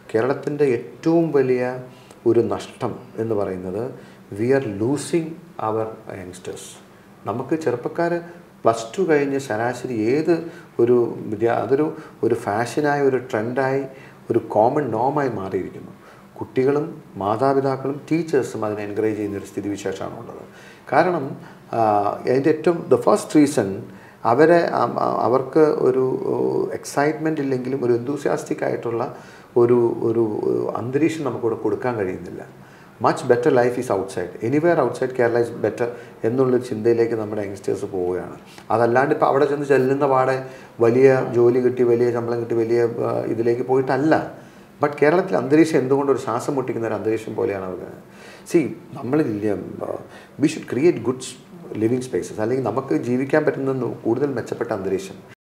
കേരളത്തിൻ്റെ ഏറ്റവും വലിയ ഒരു നഷ്ടം എന്ന് പറയുന്നത് we are losing our youngsters. നമുക്ക് ചെറുപ്പക്കാർ +2 കഴിഞ്ഞ് ശരാശരി ഏത് അതൊരു ഫാഷനായി, ഒരു ട്രെൻഡായി, ഒരു കോമൺ നോമായി മാറിയിരിക്കുന്നു. കുട്ടികളും മാതാപിതാക്കളും ടീച്ചേഴ്സും അതിനെ എൻകറേജ് ചെയ്യുന്നൊരു സ്ഥിതിവിശേഷമാണ് ഉള്ളത്. കാരണം അതിൻ്റെ ഏറ്റവും ഫസ്റ്റ് റീസൺ അവർക്ക് ഒരു എക്സൈറ്റ്മെൻ്റ് ഇല്ലെങ്കിലും ഒരു എന്തൂസിയാസ്റ്റിക് ആയിട്ടുള്ള ഒരു അന്തരീക്ഷം നമുക്കിവിടെ കൊടുക്കാൻ കഴിയുന്നില്ല. Much better life is outside, anywhere outside Kerala is better എന്നുള്ളൊരു ചിന്തയിലേക്ക് നമ്മുടെ യങ്സ്റ്റേഴ്സ് പോവുകയാണ്. അതല്ലാണ്ട് ഇപ്പോൾ അവിടെ ചെല്ലുന്ന പാടെ വലിയ ജോലി കിട്ടി, വലിയ ശമ്പളം കിട്ടി, വലിയ ഇതിലേക്ക് പോയിട്ടല്ല. ബട്ട് കേരളത്തിൽ അന്തരീക്ഷം എന്തുകൊണ്ട് ഒരു ശ്വാസം മുട്ടിക്കുന്ന ഒരു അന്തരീക്ഷം പോലെയാണ് അവർക്ക്. നമ്മൾ we should create good living spaces, അല്ലെങ്കിൽ നമുക്ക് ജീവിക്കാൻ പറ്റുന്ന കൂടുതൽ മെച്ചപ്പെട്ട അന്തരീക്ഷം.